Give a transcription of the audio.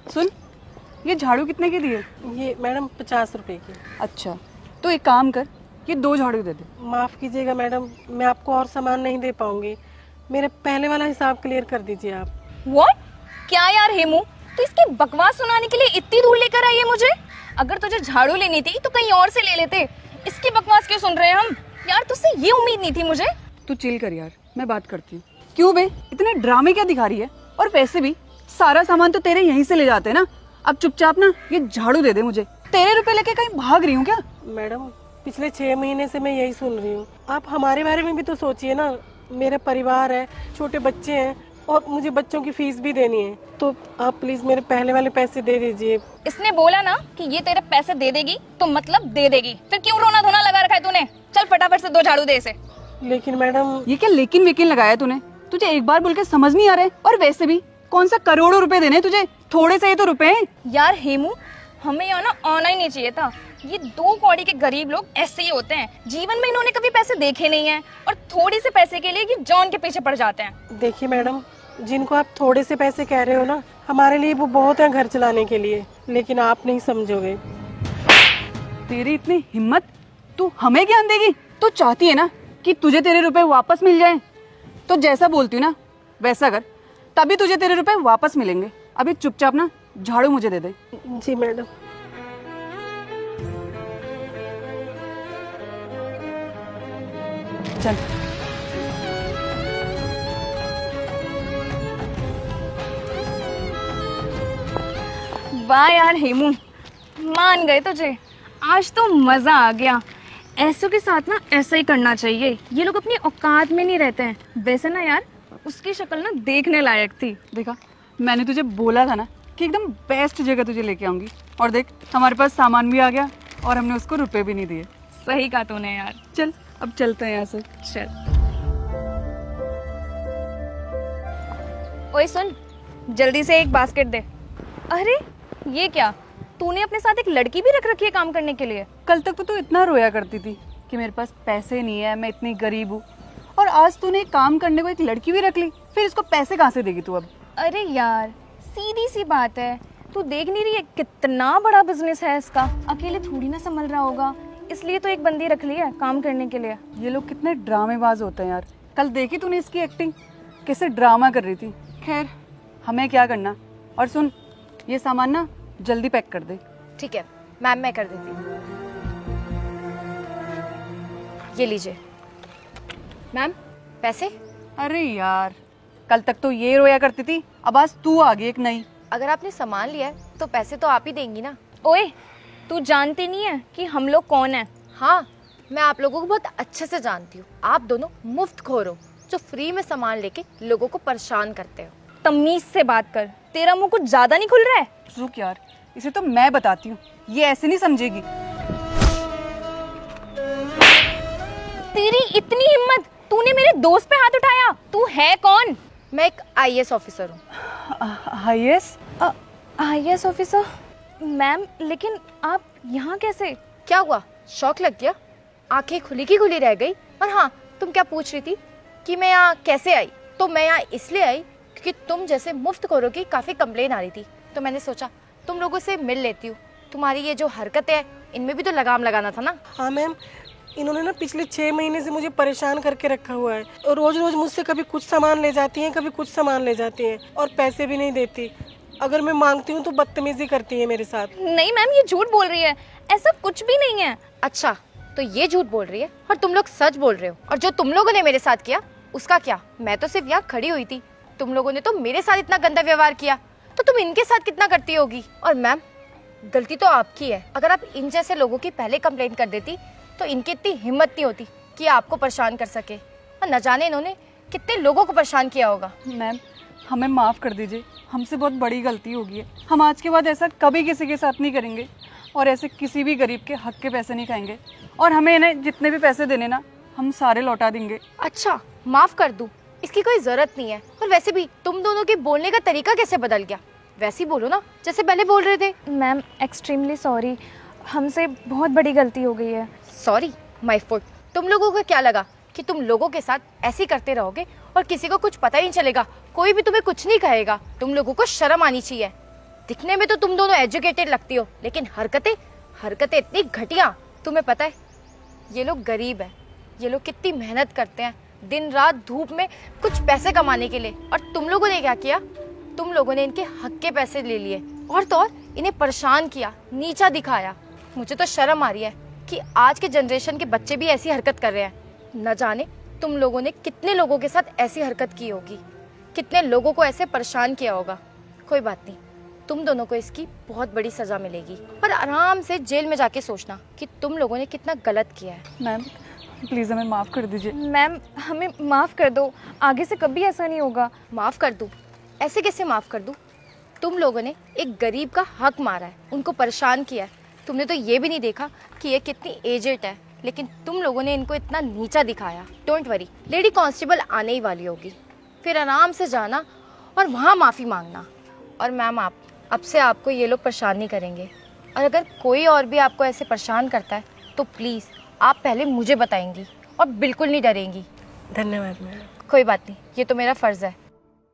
सुन, ये झाड़ू कितने की दी है? ये मैडम 50 रुपए की। अच्छा, तो एक काम कर, ये 2 झाड़ू दे दे। माफ़ कीजिएगा मैडम, मैं आपको और सामान नहीं दे पाऊंगी। मेरे पहले वाला हिसाब क्लियर कर दीजिए आप। What? क्या यार हेमू, तू इसकी बकवास सुनाने के लिए इतनी दूर लेकर आई है मुझे? अगर तुझे झाड़ू लेनी थी तो कहीं और से ले लेते। इसकी बकवास क्यों सुन रहे हैं हम? यार तुझसे ये उम्मीद नहीं थी मुझे। तू चिल कर यार, मैं बात करती हूँ। क्यों बे, इतने ड्रामे क्या दिखा रही है? और पैसे भी सारा सामान तो तेरे यहीं से ले जाते हैं ना। अब चुपचाप ना ये झाड़ू दे दे मुझे। तेरे रुपए लेके कहीं भाग रही हूँ क्या? मैडम पिछले 6 महीने से मैं यही सुन रही हूँ। आप हमारे बारे में भी तो सोचिए ना। मेरा परिवार है, छोटे बच्चे हैं और मुझे बच्चों की फीस भी देनी है। तो आप प्लीज मेरे पहले वाले पैसे दे दीजिए। इसने बोला ना कि ये तेरे पैसे दे देगी तो मतलब दे देगी। फिर क्यों रोना धोना लगा रखा है तूने? चल फटाफट से 2 झाड़ू दे इसे। लेकिन मैडम ये क्या लेकिन वेकिन लगाया तूने? तुझे एक बार बोल के समझ नहीं आ रहा है? और वैसे भी कौन सा करोड़ों रुपए देने तुझे? थोड़े से ही तो रुपए हैं। यार हेमू, हमें यहाँ ना आना ही नहीं चाहिए था। ये 2 कौड़ी के गरीब लोग ऐसे ही होते हैं। जीवन में इन्होंने कभी पैसे देखे नहीं है और थोड़ी से पैसे के लिए ये जॉन के पीछे पड़ जाते हैं। देखिए मैडम, जिनको आप थोड़े से पैसे कह रहे हो ना, हमारे लिए वो बहुत है घर चलाने के लिए। लेकिन आप नहीं समझोगे। तेरी इतनी हिम्मत, तू हमें ज्ञान देगी? तू चाहती है ना कि तुझे तेरे रुपए वापस मिल जाएं? तो जैसा बोलती हूँ ना वैसा कर, तभी तुझे तेरे रुपए वापस मिलेंगे। अभी चुपचाप ना झाड़ू मुझे दे दे। जी मैडम। चल। वाह यार हेमू, मान गए तुझे। आज तो मजा आ गया। ऐसों के साथ ना ऐसा ही करना चाहिए। ये लोग अपनी औकात में नहीं रहते हैं। वैसे ना यार, उसकी शक्ल ना देखने लायक थी। देखा, मैंने तुझे बोला था ना कि एकदम बेस्ट जगह तुझे लेके आऊंगी। और देख, हमारे पास सामान भी आ गया और हमने उसको रुपए भी नहीं दिए। सही कहा तूने यार। चल अब चलते हैं यहाँ से। चल। ओए सुन, जल्दी से एक बास्केट दे। अरे ये क्या, तूने अपने साथ एक लड़की भी रख रखी है काम करने के लिए? कल तक तो तू इतना रोया करती थी कि मेरे पास पैसे नहीं है, मैं इतनी गरीब हूँ, और आज तूने काम करने को एक लड़की भी रख ली। फिर इसको पैसे कहाँ से देगी तू अब? अरे यार सीधी सी बात है, तू देख नहीं रही है कितना बड़ा बिजनेस है इसका? अकेले थोड़ी ना संभल रहा होगा, इसलिए तो एक बंदी रख ली है काम करने के लिए। ये लोग कितने ड्रामेबाज होते हैं यार। कल देखी तूने इसकी एक्टिंग, कैसे ड्रामा कर रही थी। खैर, हमें क्या करना। और सुन, ये सामान ना जल्दी पैक कर दे। ठीक है मैम, मैं कर देती हूँ। ये लीजिए मैम पैसे। अरे यार, कल तक तो ये रोया करती थी, अब आज तू आ गई एक नई। अगर आपने सामान लिया है तो पैसे तो आप ही देंगी ना। ओए, तू जानती नहीं है कि हम लोग कौन है? हाँ, मैं आप लोगों को बहुत अच्छे से जानती हूँ। आप दोनों मुफ्त खोर हो जो फ्री में सामान लेके लोगों को परेशान करते हो। तमीज से बात कर, तेरा मुंह कुछ ज्यादा नहीं खुल रहा है? रुक यार, इसे तो मैं बताती हूँ, ये ऐसे नहीं समझेगी। तेरी इतनी हिम्मत, तूने मेरे दोस्त पे हाथ उठाया। तू है कौन? मैं एक IAS ऑफिसर हूँ। IAS officer? मैम लेकिन आप यहाँ कैसे? क्या हुआ, शौक लग गया? आंखें खुली की खुली रह गई। और हाँ, तुम क्या पूछ रही थी कि मैं यहाँ कैसे आई? तो मैं यहाँ इसलिए आई क्योंकि तुम जैसे मुफ्तखोरों की काफ़ी कंप्लेन आ रही थी, तो मैंने सोचा तुम लोगों से मिल लेती हूँ। तुम्हारी ये जो हरकतें हैं, इनमें भी तो लगाम लगाना था ना। हाँ मैम, इन्होंने ना पिछले 6 महीने से मुझे परेशान करके रखा हुआ है। और रोज रोज मुझसे कभी कुछ सामान ले जाती हैं, कभी कुछ सामान ले जाती हैं और पैसे भी नहीं देती। अगर मैं मांगती हूँ तो बदतमीजी करती है मेरे साथ। नहीं मैम, ये झूठ बोल रही है, ऐसा कुछ भी नहीं है। अच्छा, तो ये झूठ बोल रही है और तुम लोग सच बोल रहे हो। और जो तुम लोगों ने मेरे साथ किया उसका क्या? मैं तो सिर्फ यहाँ खड़ी हुई थी, तुम लोगों ने तो मेरे साथ इतना गंदा व्यवहार किया, तो तुम इनके साथ कितना करती होगी? और मैम, गलती तो आपकी है। अगर आप इन जैसे लोगों की पहले कंप्लेंट कर देती तो इनकी इतनी हिम्मत नहीं होती कि आपको परेशान कर सके। और न जाने इन्होंने कितने लोगों को परेशान किया होगा। मैम, हमें माफ़ कर दीजिए, हमसे बहुत बड़ी गलती हो गई है। हम आज के बाद ऐसा कभी किसी के साथ नहीं करेंगे और ऐसे किसी भी गरीब के हक के पैसे नहीं खाएंगे। और हमें इन्हें जितने भी पैसे देने ना, हम सारे लौटा देंगे। अच्छा, माफ़ कर दूँ, इसकी कोई ज़रूरत नहीं है। और वैसे भी तुम दोनों के बोलने का तरीका कैसे बदल गया? वैसे ही बोलो ना जैसे पहले बोल रहे थे। मैम एक्सट्रीमली सॉरी, हमसे बहुत बड़ी गलती हो गई है। Sorry my fault. तुम लोगों को क्या लगा कि तुम लोगों के साथ ऐसे ही करते रहोगे और किसी को कुछ पता ही नहीं चलेगा, कोई भी तुम्हें कुछ नहीं कहेगा? तुम लोगों को शर्म आनी चाहिए। दिखने में तो तुम दोनों एजुकेटेड लगती हो, लेकिन हरकतें इतनी घटिया। तुम्हें पता है ये लोग गरीब हैं, ये लोग कितनी मेहनत करते हैं दिन रात धूप में कुछ पैसे कमाने के लिए, और तुम लोगों ने क्या किया? तुम लोगों ने इनके हक के पैसे ले लिए और तो और इन्हें परेशान किया, नीचा दिखाया। मुझे तो शर्म आ रही है कि आज के जनरेशन के बच्चे भी ऐसी हरकत कर रहे हैं। न जाने तुम लोगों ने कितने लोगों के साथ ऐसी हरकत की होगी, कितने लोगों को ऐसे परेशान किया होगा। कोई बात नहीं, तुम दोनों को इसकी बहुत बड़ी सजा मिलेगी, पर आराम से जेल में जाके सोचना कि तुम लोगों ने कितना गलत किया है। मैम प्लीज़ हमें माफ़ कर दीजिए। मैम हमें माफ़ कर दो, आगे से कभी ऐसा नहीं होगा। माफ़ कर दूँ? ऐसे कैसे माफ़ कर दूँ? तुम लोगों ने एक गरीब का हक मारा है, उनको परेशान किया है। तुमने तो ये भी नहीं देखा कि ये कितनी एजेड है, लेकिन तुम लोगों ने इनको इतना नीचा दिखाया। डोंट वरी, लेडी कांस्टेबल आने ही वाली होगी, फिर आराम से जाना और वहाँ माफ़ी मांगना। और मैम अब से आपको ये लोग परेशान नहीं करेंगे, और अगर कोई और भी आपको ऐसे परेशान करता है तो प्लीज़ आप पहले मुझे बताएंगी और बिल्कुल नहीं डरेंगी। धन्यवाद मैडम। कोई बात नहीं, ये तो मेरा फ़र्ज़ है।